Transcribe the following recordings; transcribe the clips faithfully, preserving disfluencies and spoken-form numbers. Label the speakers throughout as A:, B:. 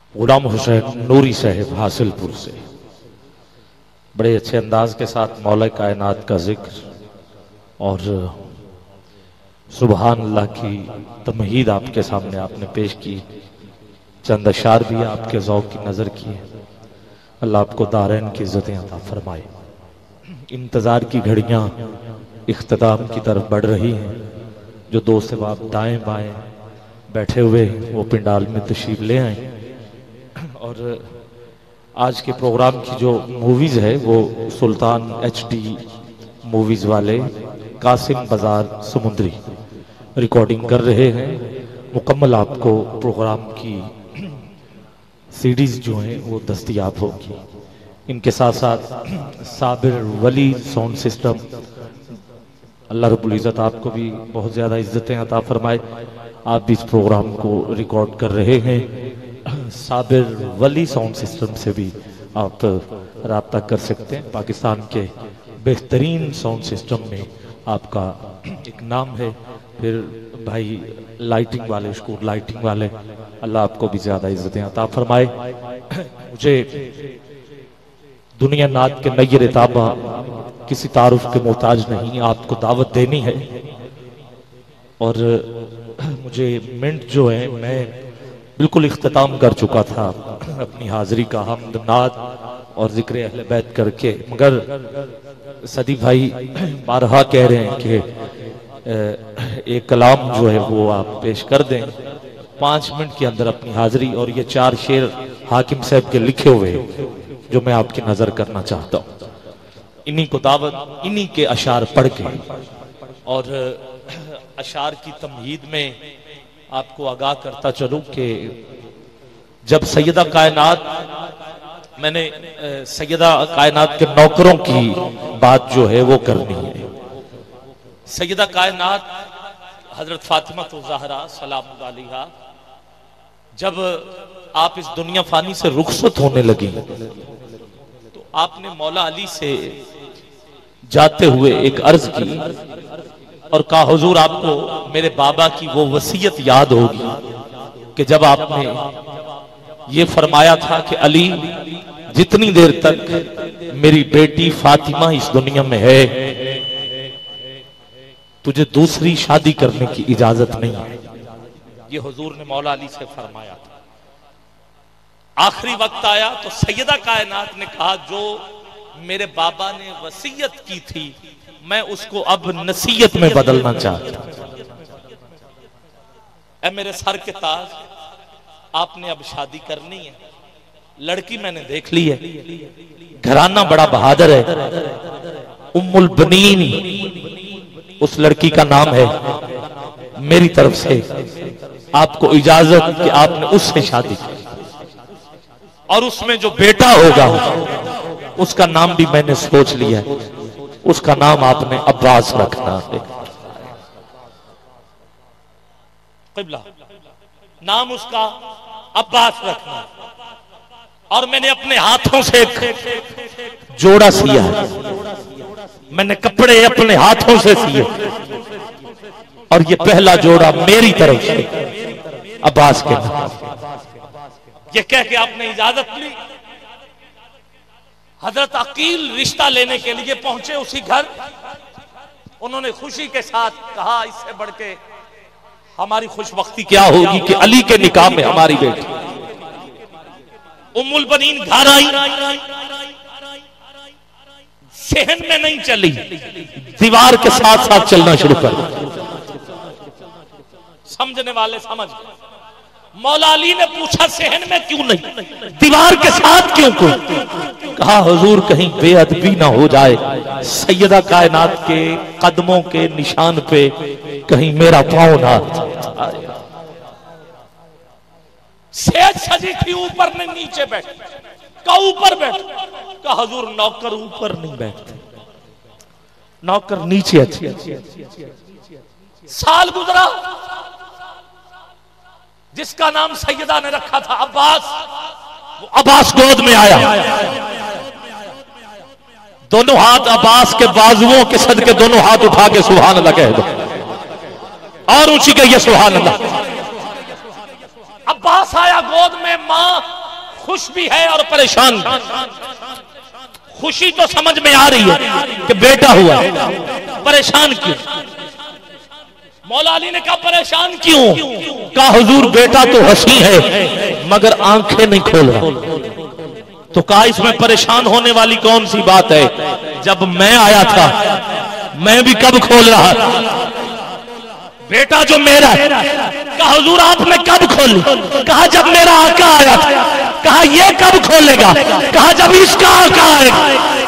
A: गुलाम हुसैन नूरी साहब हासिलपुर से बड़े अच्छे अंदाज के साथ मौला कायनात का जिक्र और सुबहान अल्लाह की तमहीद आपके सामने आपने पेश की। चंद अशार भी आपके ज़ौक़ की नज़र की है। अल्लाह आपको दारैन की इज़्ज़तें अता फरमाए। इंतज़ार की घड़ियाँ इख्तिताम की तरफ बढ़ रही हैं। जो दोस्त आप दाएं बाएं बैठे हुए वो पिंडाल में तशरीफ ले आए। और आज के प्रोग्राम की जो मूवीज़ है वो सुल्तान एच डी मूवीज़ वाले कासिम बाजार समुंदरी रिकॉर्डिंग कर रहे हैं। मुकम्मल आपको प्रोग्राम की सीडीज जो हैं वो दस्तयाब होगी। इनके साथ साथ साबिर वली साउंड सिस्टम, अल्लाह रब्बुल इज़्ज़त आपको भी बहुत ज़्यादा इज़्ज़तें अता फरमाए। आप भी इस प्रोग्राम को रिकॉर्ड कर रहे हैं। साबिर वली साउंड सिस्टम से भी आप राब्ता कर सकते हैं। पाकिस्तान के बेहतरीन साउंड सिस्टम में आपका एक नाम है। फिर भाई लाइटिंग वाले, स्कूल लाइटिंग वाले, अल्लाह आपको भी ज़्यादा इज़्ज़तें अता फरमाए। मुझे दुनिया नात के नय्यर ताबा किसी तारुफ के मोहताज नहीं, आपको दावत देनी है। और मुझे मिनट जो है मैं बिल्कुल इख्तिताम कर चुका था अपनी हाजिरी का हमद नात और जिक्र अहले बैत करके, मगर सदी भाई बारहा कह रहे हैं कि एक कलाम जो है वो आप पेश कर दें पाँच मिनट के अंदर अपनी हाजिरी। और ये चार शेर हाकिम साहब के लिखे हुए जो मैं आपकी नजर करना चाहता हूँ। इन्हीं को दावत, इन्हीं के अशार पढ़ के और अशार की तमहीद में आपको आगाह करता चलूं कि जब सैयदा कायनात, मैंने सैयदा कायनात के नौकरों की बात जो है वो करनी है। सैयदा कायनात हजरत फातिमा तो ज़हरा सलाम अलैहा जब आप इस दुनिया फानी से रुखसत होने लगी तो आपने मौला अली से जाते हुए एक अर्ज की और कहा, हुजूर आपको मेरे बाबा की वो वसीयत याद होगी कि जब आपने ये फरमाया था कि अली जितनी देर तक मेरी बेटी फातिमा इस दुनिया में है तुझे दूसरी शादी करने की इजाजत नहीं है। ये हुजूर ने मौला अली से फरमाया था। आखिरी वक्त आया तो सैयदा कायनात ने कहा, जो मेरे बाबा ने वसीयत की थी मैं उसको अब नसीहत में बदलना चाहता हूं। ऐ मेरे सर के ताज, आपने अब शादी करनी है। लड़की मैंने देख ली है, घराना बड़ा बहादुर है, उम्मुल बनीन उस लड़की का नाम है। मेरी तरफ से आपको इजाजत कि आपने उससे शादी की और उसमें जो बेटा होगा उसका नाम भी मैंने सोच लिया है। उसका नाम आपने अब्बास रखना है। क़िबला नाम उसका अब्बास रखना। और मैंने अपने हाथों से एक जोड़ा सिया है। मैंने कपड़े अपने हाथों से सिए और ये पहला जोड़ा मेरी तरफ से अब्बास के नाम। ये कह के आपने इजाजत ली। हजरत अकील रिश्ता लेने के लिए पहुंचे उसी घर। उन्होंने खुशी के साथ कहा, इससे बढ़ के हमारी खुशबख्ती क्या होगी कि अली के निकाह में हमारी बेटी। उम्मुल बनीन घर आई, सहन में नहीं चली, दीवार के साथ साथ चलना शुरू कर। समझने वाले समझ गए। मौला अली ने पूछा, सहन में क्यों नहीं, दीवार के साथ क्यों? कोई कहा, हुजूर कहीं बेअदबी ना हो जाए, सैयदा कायनात के कदमों के निशान पे कहीं मेरा पांव ना आए। सेज सजी थी, ऊपर ने नीचे बैठ का ऊपर बैठ का, हुजूर नौकर ऊपर नहीं बैठते, नौकर नीचे। अच्छी साल गुजरा, जिसका नाम सैयदा ने रखा था अब्बास, वो अब्बास गोद में आया। दोनों हाथ अब्बास के बाजुओं के सदके दोनों हाथ उठा के सुभान अल्लाह कह दो और ऊंची कहिए सुभान अल्लाह। अब्बास आया गोद में, मां खुश भी है और परेशान भी। खुशी तो समझ में आ रही है कि बेटा हुआ, परेशान क्यों? मौला अली ने कहा परेशान क्यों? कहा हुजूर बेटा तो हंसी है मगर आंखें नहीं खोल रहा। तो कहा इसमें परेशान होने वाली कौन सी बात है? जब मैं आया था मैं भी कब खोल रहा था, बेटा जो मेरा है। कहा हुजूर आपने कब खोली? कहा जब मेरा आका आया था। कहा ये कब खोलेगा? कहा जब इसका आका आएगा।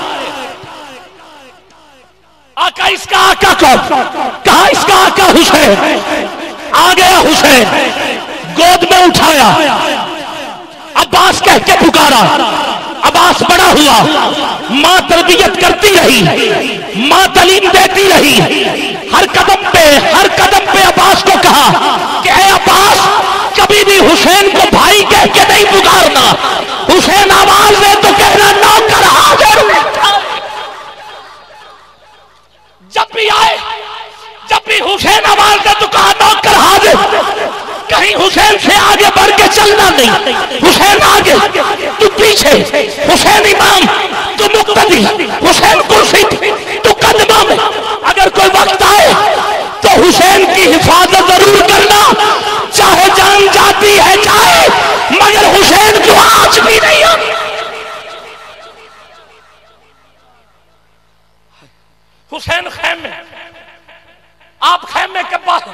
A: आका इसका आका कौन? कहा इसका आका हुसैन। आ गया हुसैन, गोद में उठाया, अब्बास कह के पुकारा। अब्बास बड़ा हुआ, मां तरबियत करती रही, मां तालीम देती रही। हर कदम पे हर कदम पे अब्बास को कहा कि ए अब्बास कभी भी हुसैन को भाई कह के नहीं पुकारना। हुसैन आवाज दे तो कहना नौकर हाजिर। जब भी आए, जब भी हुसैन आवाज दे तो कहा नौकर हाजिर। कहीं हुसैन से आगे बढ़ के चलना नहीं। हुसैन आगे तू पीछे, हुसैन इमाम तू मुक्तदी, हुसैन कुर्सी तू कदमा में। अगर कोई वक्त आए तो हुसैन की हिफाजत जरूर करना, चाहे जान जाती है जाए, मगर हुसैन को आज भी नहीं आती। हुसैन खैमे, आप खैमे के बाहर,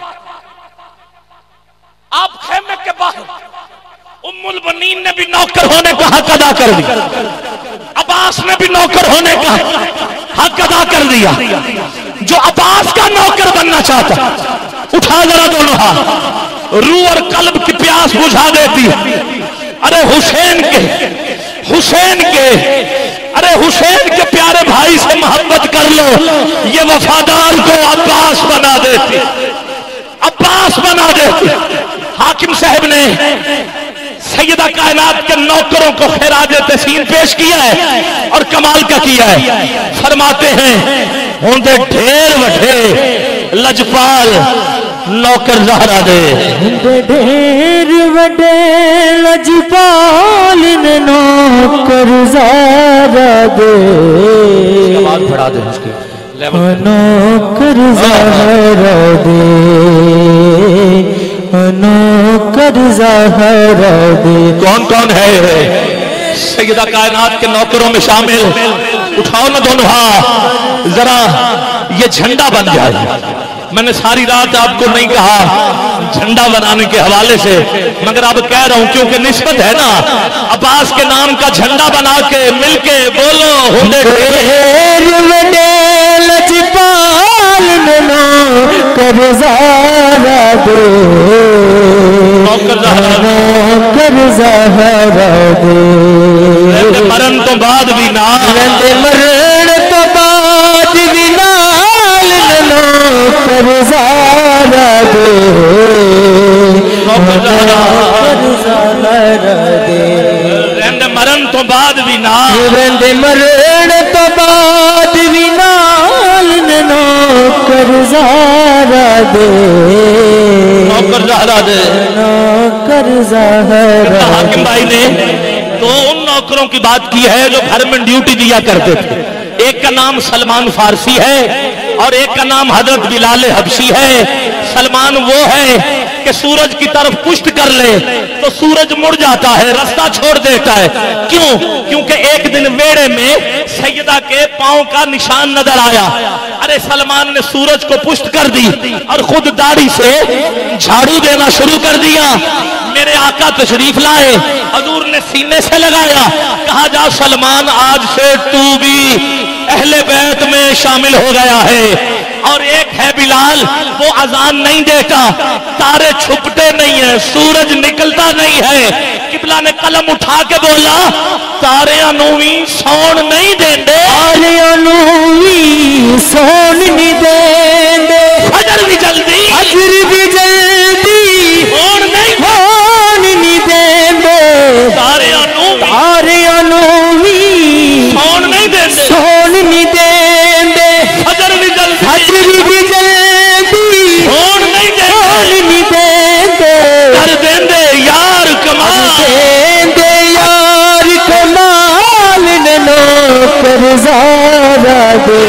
A: आप खैमे के बाहर। उम्मुल बनीन ने भी नौकर होने का हक अदा कर दिया, अब्बास ने भी नौकर होने का हक अदा कर दिया। जो अब्बास का नौकर बनना चाहता, उठा जरा दोनों हाथ, रूह और कल्ब की प्यास बुझा देती है। अरे हुसैन के, हुसैन के, अरे हुसैन के प्यारे भाई से मोहब्बत कर लो, ये वफादार को अब्बास बना देती, अब्बास बना देती। हाकिम साहब ने सैयदा कायनात के नौकरों को खिराज तहसीन पेश किया है और कमाल का किया है। फरमाते हैं होंदे ढेर वठे लजपाल नौकर ज़हरा दे,
B: ढेर वडे लजपाल नौकर ज़हरा दे।
A: कमाल पढ़ा दे उसके
B: नौकर ज़हरा दे, नौकर ज़हरा दे।
A: कौन कौन है सैयदा कायनात के नौकरों में शामिल? उठाओ ना दोनों हाथ, जरा ये झंडा बन जाए। मैंने सारी रात आपको नहीं कहा झंडा बनाने के हवाले से, मगर अब कह रहा हूं क्योंकि निस्बत है ना। अब्बास के नाम का झंडा बना के मिलके बोलो होंदे
B: ढेर वडे लजपाल नौकर ज़हरा दे, नौकर ज़हरा दे।
A: मरण तो बाद भी ना,
B: मरण तो बाद भी नाल नौकर ज़हरा दे, नौकर ज़हरा दे।
A: मरण तो बाद भी ना,
B: मरण तो बाद भी नाल नौकर ज़हरा दे,
A: नौकर ज़हरा दे,
B: नौकर ज़हरा।
A: हाकिम भाई ने तो उन नौकरों की बात की है जो घर में ड्यूटी दिया करते थे। एक का नाम सलमान फारसी है और एक का नाम हजरत बिलाल हबशी है। सलमान वो है कि सूरज की तरफ पुष्ट कर ले तो सूरज मुड़ जाता है, रास्ता छोड़ देता है। क्यों? क्योंकि एक दिन वेड़े में सैयदा के पांव का निशान नजर आया। अरे सलमान ने सूरज को पुष्ट कर दी और खुद दाढ़ी से झाड़ू देना शुरू कर दिया। मेरे आका तशरीफ लाए, हजूर ने सीने से लगाया, कहा जा सलमान आज से तू भी अहले बैत में शामिल हो गया है। और एक है बिलाल, वो अजान नहीं देता, तारे छुपते नहीं है, सूरज निकलता नहीं है। किबला ने कलम उठा के बोला तारे अनूवी सौन नहीं देंदे,
B: तारे अनूवी सौन नहीं देंदे,
A: फजर भी जल्दी,
B: फजर भी जल्दी
A: सौन नहीं
B: सौन नहीं देंदे।
A: तारे अनूवी,
B: तारे अनूवी
A: सौन नहीं देंदे,
B: सौन नहीं देंदे,
A: फजर भी जल्दी,
B: फजर भी जल्दी
A: सौन नहीं देंदे,
B: सौन नहीं देंदे।
A: कर देंदे यार कमाल,
B: देंदे यार कर्जारा दे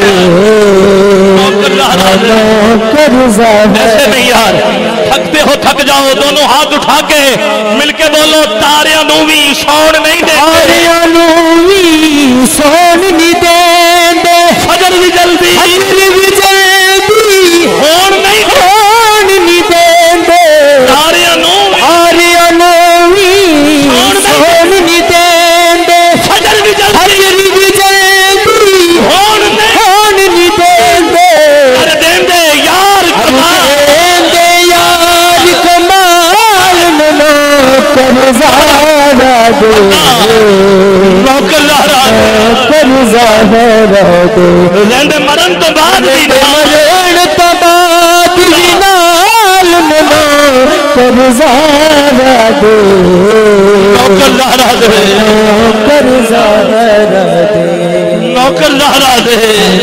B: कर्जा
A: ऐसे नहीं यार, थकते हो थक जाओ, दोनों हाथ उठा के मिलके बोलो तारियां नूवी सौन नहीं दे,
B: तारियां नूवी सौन नहीं दे,
A: फजर भी जल्दी
B: फजर भी जल्दी
A: होन नहीं
B: होन नहीं दे,
A: तारियां नूवी
B: तारियां नूवी सौन नहीं दे,
A: फजर भी जल्दी
B: फजर भी जल्दी
A: होन नहीं
B: होन नहीं दे,
A: अरे देंदे यार कमाल
B: दे यार कमाल मनो कर्जारा दे
A: नौकरदारा
B: कर्जारा दे
A: देंदे मरण तो बाद भी
B: मरण तो बात भी नाल मनो कर्जारा दे
A: नौकरदारा दे
B: कर्जारा दे
A: नौकरदारा दे।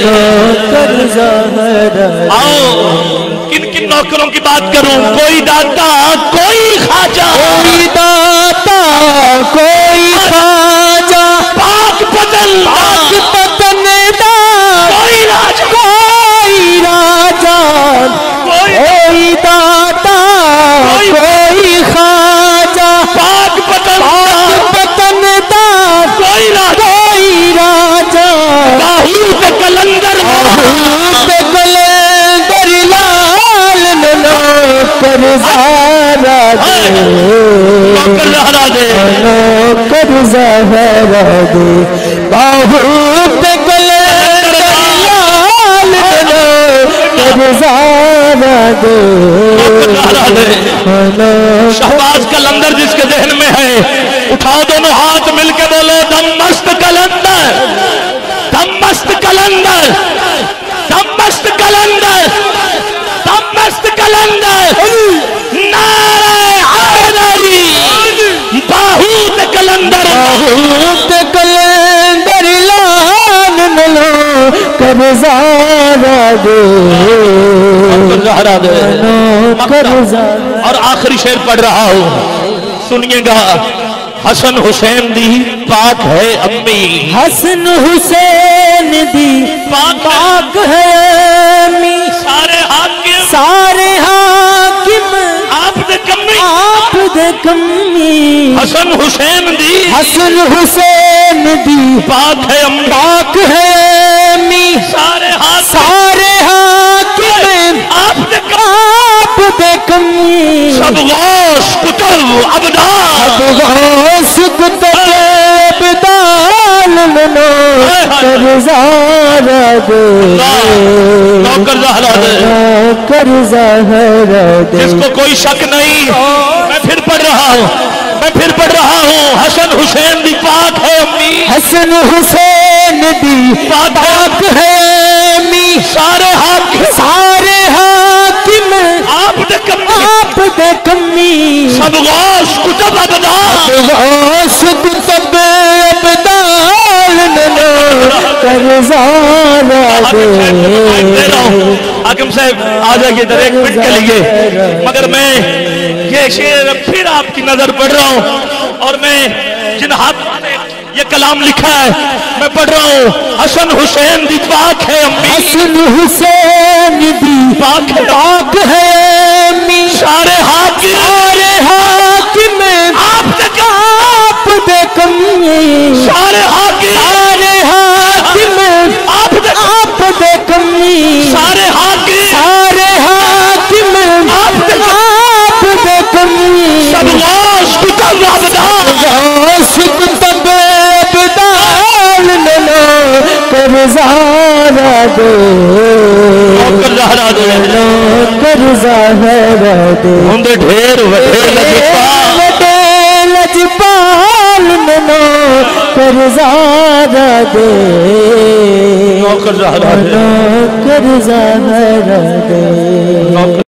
B: कर्जारा
A: आओ किन किन नौकरों की बात करूं, कोई दाता कोई खाजा,
B: कोई दाता कोई खाजा,
A: पाक पतन
B: पाक पतन दा
A: कोई राजा,
B: कोई राजा,
A: कोई
B: कोई दाता कोई खाजा,
A: पाक पतन
B: पाक पतन दा
A: कोई राजा,
B: कोई राजा,
A: बाहूत कलंदर
B: आहूत कलंदर लाल ननो कर्जारा दे
A: नौकरदारा दे
B: कर्जारा दे बाहूत कलंदर लाल ननो कर्जारा दे
A: नौकरदारा दे। शहबाज कलंदर जिसके जहन में है, उठाओ दोनों हाथ मिलके बोलो दम मस्त कलंदर, दम मस्त कलंदर, दम मस्त कलंदर, दम मस्त कलंदर, नारे हैदरी, बाहूत कलंदर,
B: बाहूत कलंदर लाल ननो कर्जारा दे
A: नौकरदारा दे।
B: कर्जारा।
A: और आखिरी शेर पढ़ रहा हूं, सुनिएगा। हसन हुसैन दी पाक है अम्मी,
B: हसन हुसैन दी पाक है अम्मी,
A: सारे हाकिम
B: सारे हाकिम
A: आप दे कम्मी,
B: आप दे कम्मी,
A: हसन हुसैन दी
B: हसन हुसैन दी
A: पाक है अम्मी,
B: पाक है अम्मी,
A: सारे हाकिम
B: सारे हाकिम
A: आप दे कम्मी,
B: आप दे कम्मी,
A: सब गौस कुतुब अबदाल,
B: गौस कुतुब अबदाल मनो कर्जारा दे
A: नौकरदारा दे।
B: कर्जारा दे।
A: जिसको कोई शक नहीं, मैं फिर पढ़ रहा हूँ, मैं फिर पढ़ रहा हूँ। हसन हुसैन दी पाक है अम्मी,
B: हसन हुसैन दी पाक है अम्मी,
A: सारे हाकिम
B: सारे हाकिम
A: आप दे कम्मी,
B: आप दे कम्मी,
A: सब गौस कुतुब अबदाल,
B: गौस कुतुब अबदाल मनो कर्जारा दे।
A: हाकिम साहब आ जाइए इधर एक मिनट के लिए, मगर मैं ये शेर फिर आपकी नजर पढ़ रहा हूँ, और मैं जिन हाथों ने ये कलाम लिखा है मैं पढ़ रहा हूँ। हसन हुसैन दी पाक है अम्मी,
B: हसन हुसैन दी
A: पाक है,
B: पाक है अम्मी,
A: सारे हाकिम
B: सारे हाकिम
A: आप दे
B: आप दे कम्मी,
A: सारे हाकिम
B: सारे हाकिम
A: आप दे
B: आप दे कम्मी,
A: सारे हाकिम
B: सारे हाकिम
A: आप दे
B: आप दे कम्मी,
A: सब गौस कुतुब अबदाल,
B: गौस कुतुब अबदाल मनो कर्जारा दे
A: नौकरदारा दे।
B: कर्जारा दे।
A: उनके ढेर वढे लजपाल,
B: वडे लजपाल मनो कर्जारा दे
A: नौकरदारा दे।
B: कर्जारा दे।